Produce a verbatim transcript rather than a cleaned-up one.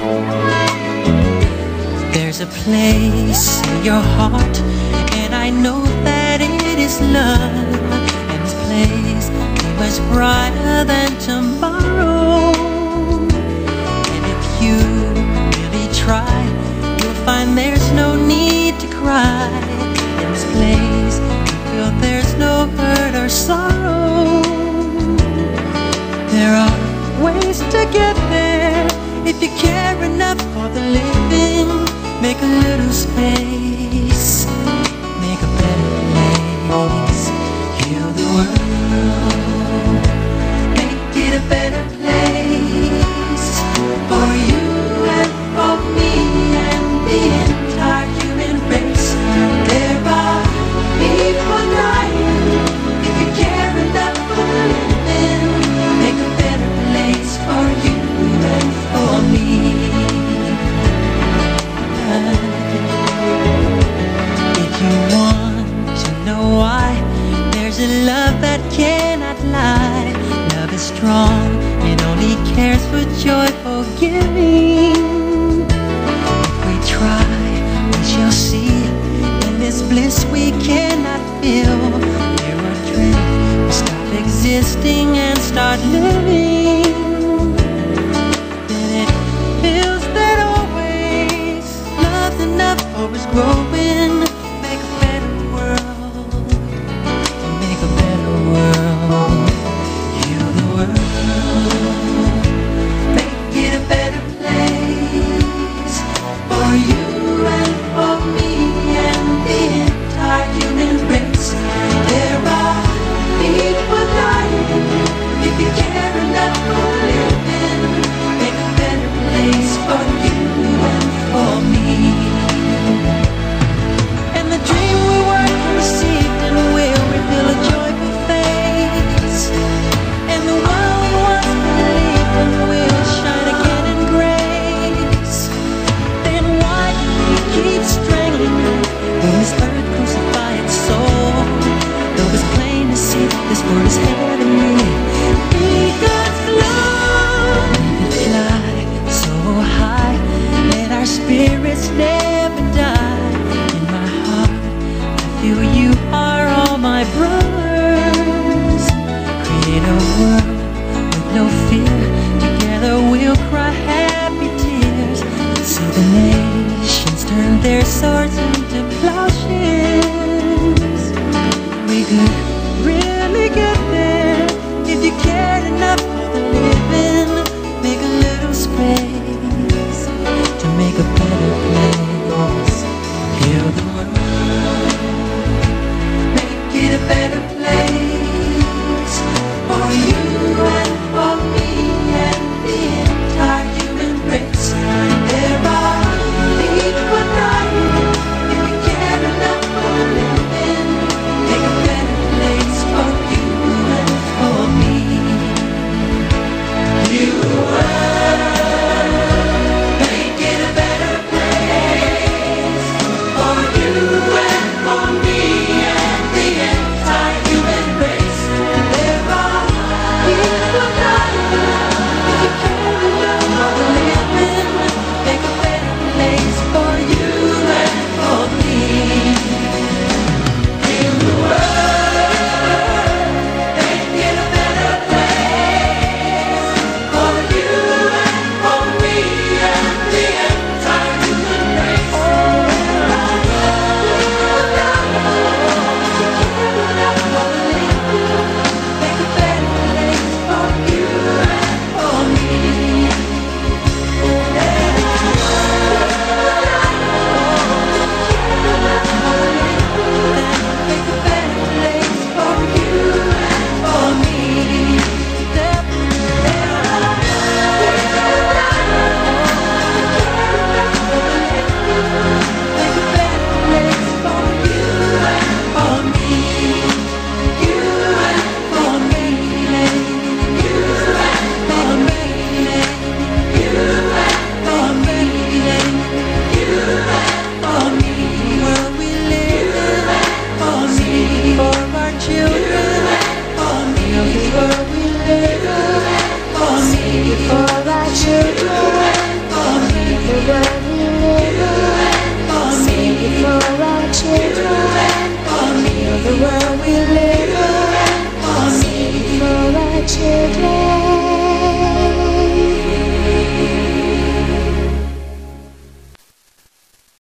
There's a place in your heart, and I know that it is love. And this place is much brighter than tomorrow. And if you really try, you'll find there's no need to cry. In this place, you feel there's no hurt or sorrow. There are ways to get there if you care enough for the living. Make a little space, make a better place. Heal the world, make it a better place for you and for me and the entire human race. There are people dying. If you care enough for the living, make a better place for you and for me. If you want to know why, there's a love that cannot lie. Love is strong, it only cares for joyful giving. If we try, we shall see. In this bliss we cannot feel. There are dreams, we stop existing and start living. Then it feels that always love's enough, always growing. Make a better world, make a better world. Heal the world, make it a better place for you and for me and the entire human race. There are people dying. If you care enough really